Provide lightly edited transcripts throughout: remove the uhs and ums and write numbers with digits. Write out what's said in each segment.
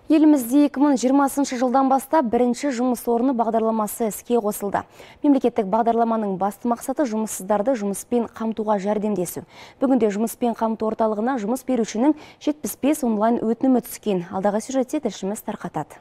Елімізде 2020 жылдан бастап бірінші жұмыс орны бағдарламасы іске қосылды. Мемлекеттік бағдарламаның басты мақсаты жұмыссыздарды жұмыспен қамтуға жәрдемдесу. Бүгінде жұмыспен қамту орталығына жұмыс берушінің 75 онлайн өтінімі түскен. Алдағы сюжетте тілшіміз тарқатады.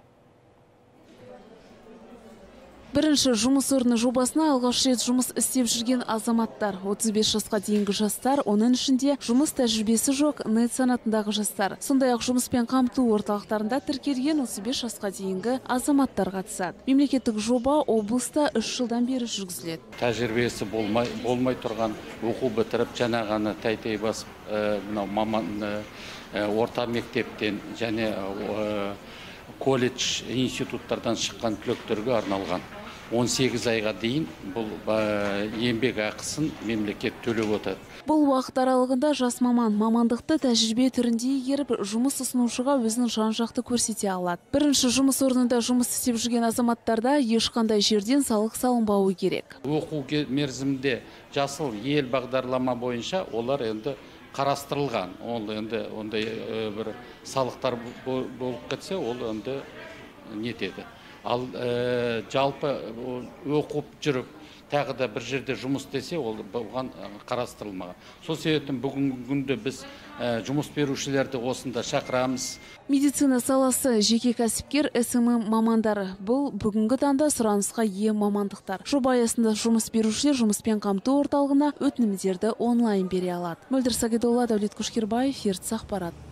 Бірінші жұмыс орны жобасына алғаш рет жұмыс істеп жүрген азаматтар, 35 жасқа дейінгі жастар, оның ішінде жұмыс тәжірибесі жоқ нет санатындағы жастар. Сондай-ақ жұмыспен қамту орталықтарында тіркелген 35 жасқа дейінгі азаматтар қатысады. Мемлекеттік жоба облыста 3 жылдан бері жүргізіледі. Тәжірибесі болмай тұрған, оқу бітіріп, жаңа ғана тәй басып, маман орта мектептен және колледж институттардан шыққан түлектерге арналған 18 айға дейін бұл еңбек ақысын мемлекет төлеп отыр. Бұл уақыт аралығында жас мамандықты тәжірибе түрінде егеріп, жұмыс ұсынушыға өзінің жан-жақты көрсете алады. Бірінші жұмыс орнында жұмыс істеп жүрген азаматтарда ешқандай жерден салық салынбауы керек. Оқу мерзімінде жасыл ел бағдарлама бойынша олар енді қарастырылған. Ол енді ондай бір салықтар болып кетсе, ол енді нетеді. Ал жалпы оқып жүріп, тағы да бір жерде жұмыс десе, ол бұған қарастырылмаған. Сол себептен бүгінгі күнде біз жұмыс берушілерді осында шақырамыз. Медицина саласы жеке кәсіпкер СММ мамандары. Бұл бүгінгі таңда сұранысқа ие мамандықтар. Жоба аясында жұмыс берушілер жұмыспен қамту орталығына өтінімдерді онлайн бере алады. Мөлдір Сагидолла, Дәулет Күшкербаев, Ертіс ақпарат.